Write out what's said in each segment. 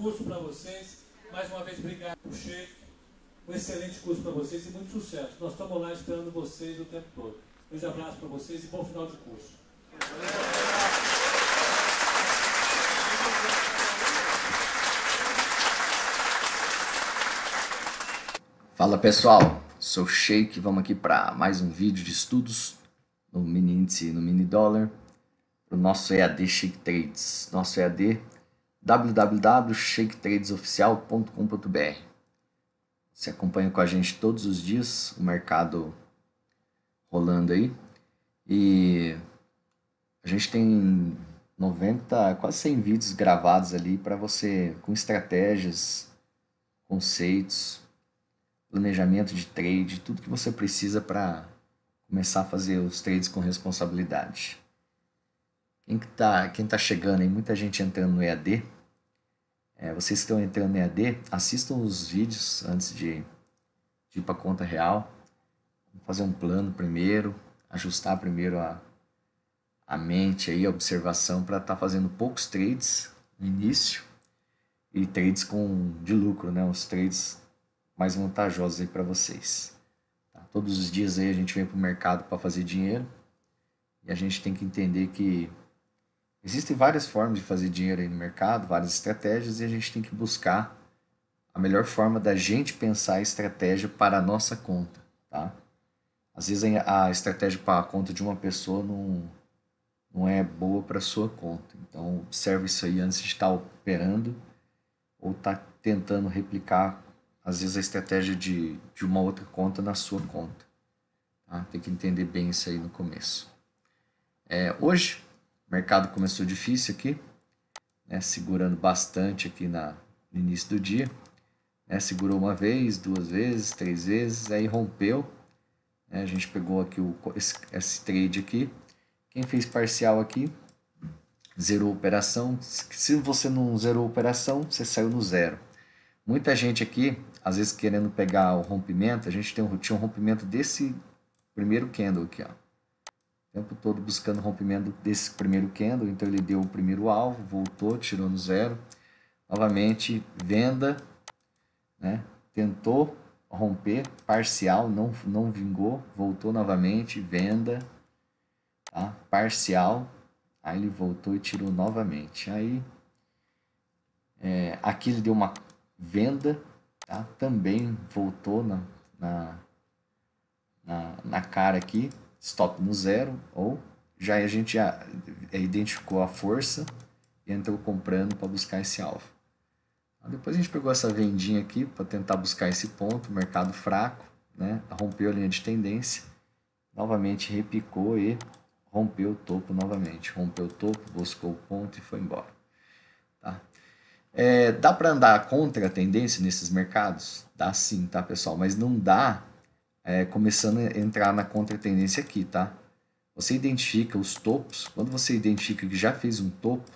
curso para vocês. Mais uma vez, obrigado por Sheik. Um excelente curso para vocês e muito sucesso. Nós estamos lá esperando vocês o tempo todo. Um grande abraço para vocês e bom final de curso. Fala pessoal, sou o Sheik, vamos aqui para mais um vídeo de estudos no mini índice, no mini dólar, para o nosso EAD Sheik Trades, nosso EAD www.sheiktradesOficial.com.br. Você acompanha com a gente todos os dias o mercado rolando aí e a gente tem 90, quase 100 vídeos gravados ali para você com estratégias, conceitos, planejamento de trade, tudo que você precisa para começar a fazer os trades com responsabilidade. Quem tá chegando aí, muita gente entrando no EAD, vocês que estão entrando no EAD, assistam os vídeos antes de ir para a conta real, fazer um plano primeiro, ajustar primeiro a mente, aí, a observação para estar fazendo poucos trades no início e trades de lucro, né? Os trades mais vantajosos aí para vocês. Tá? Todos os dias aí a gente vem para o mercado para fazer dinheiro e a gente tem que entender que existem várias formas de fazer dinheiro aí no mercado, várias estratégias, e a gente tem que buscar a melhor forma da gente pensar a estratégia para a nossa conta. Tá? Às vezes a estratégia para a conta de uma pessoa não é boa para a sua conta. Então observe isso aí antes de estar operando ou estar tentando replicar às vezes a estratégia de uma outra conta na sua conta. Tá? Tem que entender bem isso aí no começo. Hoje o mercado começou difícil aqui, né? Segurando bastante aqui no início do dia. Né? Segurou uma vez, duas vezes, três vezes, aí rompeu. Né? A gente pegou aqui esse trade aqui. Quem fez parcial aqui, zerou a operação. Se você não zerou a operação, você saiu no zero. Muita gente aqui, às vezes querendo pegar o rompimento, a gente tinha um rompimento desse primeiro candle aqui, ó. O tempo todo buscando o rompimento desse primeiro candle, então ele deu o primeiro alvo, voltou, tirou no zero. Novamente, venda, né? Tentou romper, parcial, não vingou, voltou novamente, venda, tá? Parcial, aí ele voltou e tirou novamente. Aí, aqui ele deu uma venda, tá? Também voltou na cara aqui, stop no zero, ou a gente já identificou a força e entrou comprando para buscar esse alvo. Depois a gente pegou essa vendinha aqui para tentar buscar esse ponto, mercado fraco, né? Rompeu a linha de tendência, novamente repicou e rompeu o topo novamente, rompeu o topo, buscou o ponto e foi embora. Tá? Dá para andar contra a tendência nesses mercados? Dá sim, tá, pessoal? Mas não dá começando a entrar na contra-tendência aqui, tá? Você identifica os topos. Quando você identifica que já fez um topo,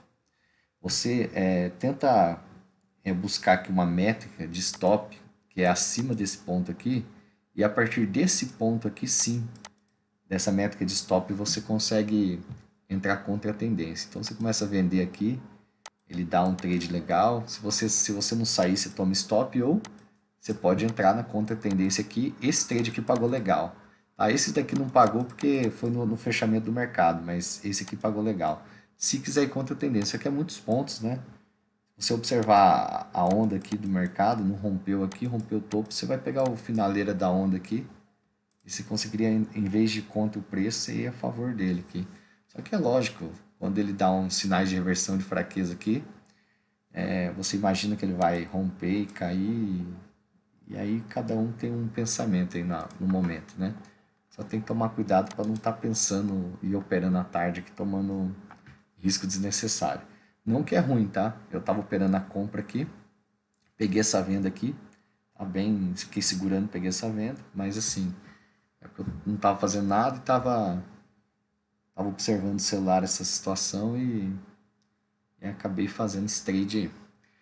você tenta buscar aqui uma métrica de stop, que é acima desse ponto aqui, e a partir desse ponto aqui, sim, dessa métrica de stop, você consegue entrar contra a tendência. Então, você começa a vender aqui, ele dá um trade legal. Se você não sair, você toma stop, ou você pode entrar na contra-tendência aqui. Esse trade aqui pagou legal. Tá? Esse daqui não pagou porque foi no fechamento do mercado, mas esse aqui pagou legal. Se quiser ir contra-tendência, aqui é muitos pontos, né? Se você observar a onda aqui do mercado, não rompeu aqui, rompeu o topo, você vai pegar o finaleira da onda aqui, e você conseguiria, em vez de contra o preço, você ia a favor dele aqui. Só que é lógico, quando ele dá uns sinais de reversão de fraqueza aqui, você imagina que ele vai romper e cair, e aí cada um tem um pensamento aí no momento, né? Só tem que tomar cuidado para não estar pensando e operando à tarde aqui, tomando risco desnecessário. Não que é ruim, tá? Eu estava operando a compra aqui, peguei essa venda aqui, tá bem, fiquei segurando, peguei essa venda, mas assim, eu não estava fazendo nada e estava observando o celular essa situação e acabei fazendo esse trade aí.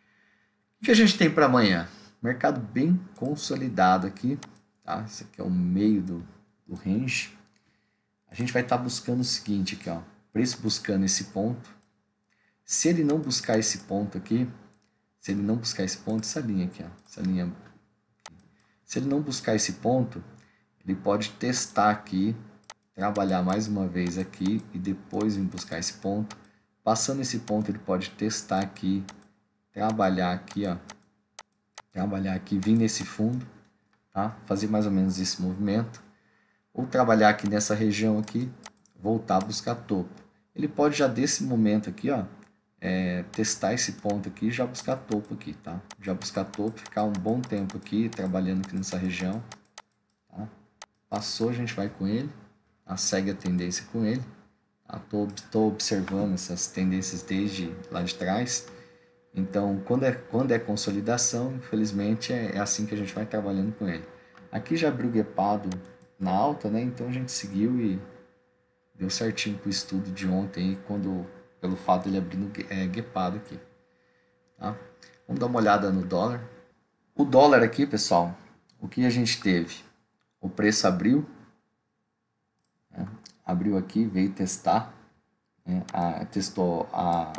O que a gente tem para amanhã? Mercado bem consolidado aqui, tá? Esse aqui é o meio do range. A gente vai estar buscando o seguinte aqui, ó, preço buscando esse ponto. Se ele não buscar esse ponto aqui, Se ele não buscar esse ponto, essa linha aqui, ó, essa linha. Se ele não buscar esse ponto, ele pode testar aqui, trabalhar mais uma vez aqui e depois vir buscar esse ponto. Passando esse ponto, ele pode testar aqui, trabalhar aqui, ó, trabalhar aqui, vir nesse fundo, tá? Fazer mais ou menos esse movimento. Ou trabalhar aqui nessa região aqui, voltar a buscar topo. Ele pode já desse momento aqui, ó, testar esse ponto aqui e já buscar topo aqui, tá? Já buscar topo, ficar um bom tempo aqui, trabalhando aqui nessa região, tá? Passou, a gente vai com ele, tá? Segue a tendência com ele, tá? Tô observando essas tendências desde lá de trás, então quando é consolidação, infelizmente é assim que a gente vai trabalhando com ele. Aqui já abriu gapado na alta, né? Então a gente seguiu e deu certinho com o estudo de ontem, pelo fato de ele abrindo gapado aqui. Tá? Vamos dar uma olhada no dólar. O dólar aqui, pessoal, o que a gente teve? O preço abriu, né? Abriu aqui, veio testar, né? Testou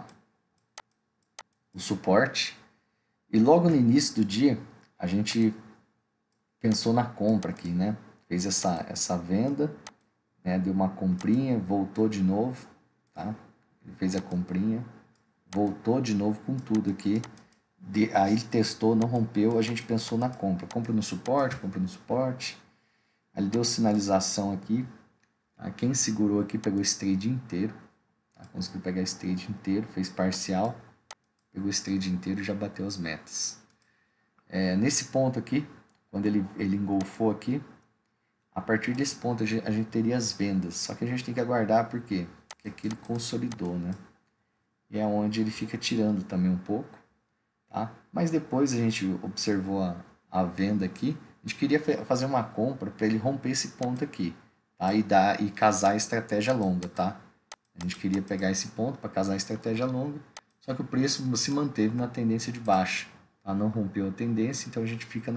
o suporte, e logo no início do dia a gente pensou na compra aqui, né? Fez essa venda, né? Deu uma comprinha, voltou de novo, tá? Ele fez a comprinha, voltou de novo com tudo aqui. Aí ele testou, não rompeu, a gente pensou na compra. Compra no suporte, compra no suporte. Aí ele deu sinalização aqui. Tá? Quem segurou aqui pegou esse trade inteiro. Tá? Conseguiu pegar esse trade inteiro, fez parcial. Pegou esse trade inteiro e já bateu as metas. Nesse ponto aqui, quando ele engolfou aqui, a partir desse ponto a gente teria as vendas. Só que a gente tem que aguardar, por quê? Porque aqui ele consolidou, né? E é onde ele fica tirando também um pouco, tá? Mas depois a gente observou a venda aqui. A gente queria fazer uma compra para ele romper esse ponto aqui, tá? E casar a estratégia longa, tá? A gente queria pegar esse ponto para casar a estratégia longa, só que o preço se manteve na tendência de baixa, tá? Não rompeu a tendência, então a gente fica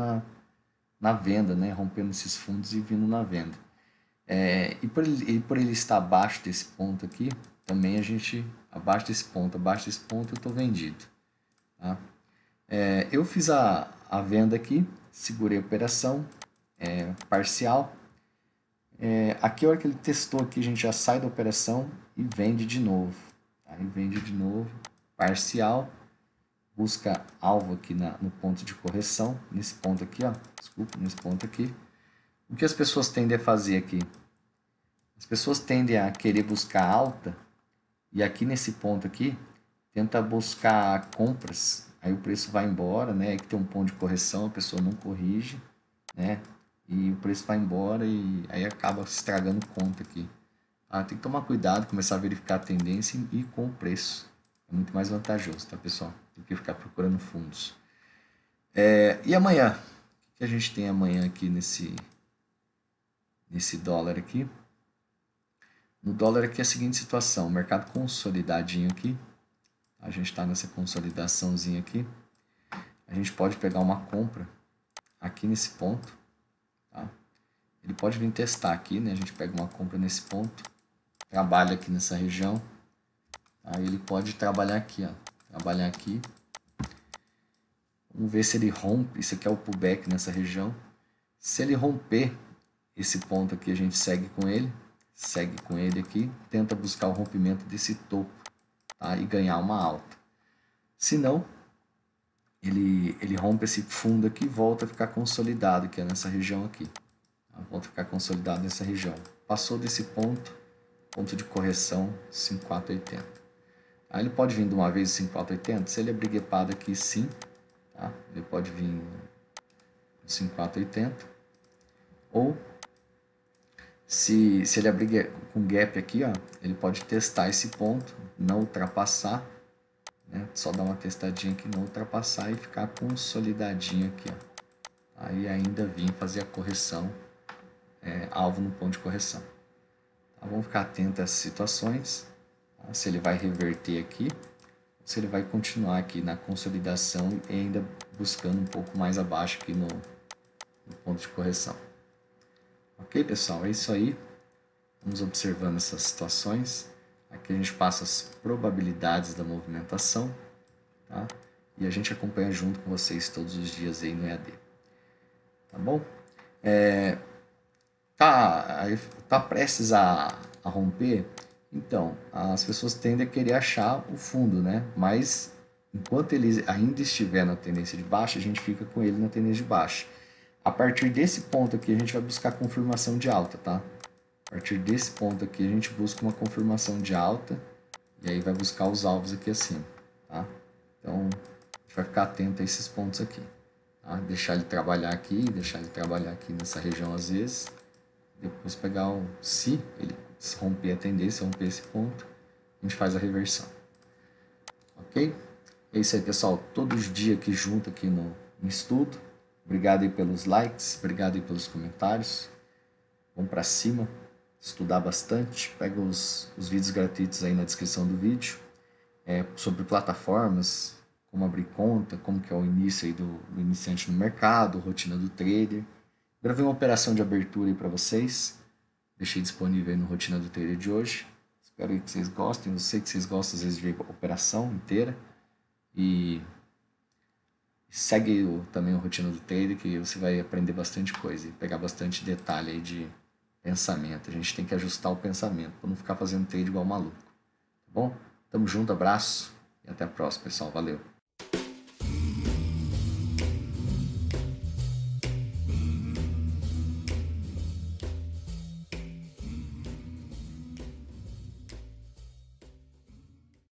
na venda, né? Rompendo esses fundos e vindo na venda. E por ele estar abaixo desse ponto aqui, também a gente, abaixo desse ponto eu estou vendido. Tá? Eu fiz a venda aqui, segurei a operação parcial. Aqui a hora que ele testou aqui, a gente já sai da operação e vende de novo. Tá? E vende de novo, parcial, busca alvo aqui no ponto de correção, nesse ponto aqui, ó, desculpa, nesse ponto aqui. O que as pessoas tendem a fazer aqui? As pessoas tendem a querer buscar alta e aqui nesse ponto aqui tenta buscar compras, aí o preço vai embora, né? Aí que tem um ponto de correção, a pessoa não corrige, né? E o preço vai embora e aí acaba se estragando conta aqui. Tem que tomar cuidado, começar a verificar a tendência e ir com o preço. É muito mais vantajoso, tá, pessoal? Do que ficar procurando fundos. E amanhã? O que a gente tem amanhã aqui nesse dólar aqui? No dólar aqui é a seguinte situação, o mercado consolidadinho aqui, a gente está nessa consolidaçãozinha aqui, a gente pode pegar uma compra aqui nesse ponto, tá? Ele pode vir testar aqui, né? A gente pega uma compra nesse ponto, trabalha aqui nessa região, aí ele pode trabalhar aqui, ó, trabalhar aqui, vamos ver se ele rompe, isso aqui é o pullback nessa região, se ele romper esse ponto aqui, a gente segue com ele aqui, tenta buscar o rompimento desse topo, tá? E ganhar uma alta. Se não, ele rompe esse fundo aqui e volta a ficar consolidado, que é nessa região aqui. Tá? Volta a ficar consolidado nessa região. Passou desse ponto de correção 5.480. Aí ele pode vir de uma vez 5.480, se ele abrir gapado aqui sim, tá? Ele pode vir 5.480, ou se ele abrir com gap aqui, ó, ele pode testar esse ponto, não ultrapassar, né? Só dar uma testadinha aqui, não ultrapassar e ficar consolidadinho aqui, ó. Aí ainda vir fazer a correção, alvo no ponto de correção. Tá? Vamos ficar atento a essas situações, tá? Se ele vai reverter aqui, ou se ele vai continuar aqui na consolidação e ainda buscando um pouco mais abaixo aqui no ponto de correção. Ok, pessoal? É isso aí. Vamos observando essas situações. Aqui a gente passa as probabilidades da movimentação, tá? e a gente acompanha junto com vocês todos os dias aí no EAD. Tá bom? Tá prestes a romper, então as pessoas tendem a querer achar o fundo, né? Mas enquanto ele ainda estiver na tendência de baixa, a gente fica com ele na tendência de baixa. A partir desse ponto aqui, a gente vai buscar confirmação de alta, tá? A partir desse ponto aqui, a gente busca uma confirmação de alta e aí vai buscar os alvos aqui acima, tá? Então, a gente vai ficar atento a esses pontos aqui, tá? Deixar ele trabalhar aqui nessa região às vezes. Depois pegar se ele romper a tendência, romper esse ponto, a gente faz a reversão. Ok? É isso aí, pessoal. Todos os dias aqui junto aqui no estudo. Obrigado aí pelos likes, obrigado aí pelos comentários. Vamos para cima, estudar bastante. Pega os vídeos gratuitos aí na descrição do vídeo. Sobre plataformas, como abrir conta, como que é o início aí do iniciante no mercado, rotina do trader. Gravei uma operação de abertura aí para vocês. Deixei disponível aí no Rotina do Trader de hoje. Espero que vocês gostem. Eu sei que vocês gostam às vezes de ver a operação inteira. E segue também o Rotina do Trader, que você vai aprender bastante coisa e pegar bastante detalhe aí de pensamento. A gente tem que ajustar o pensamento para não ficar fazendo trade igual maluco. Tá bom? Tamo junto, abraço e até a próxima, pessoal. Valeu!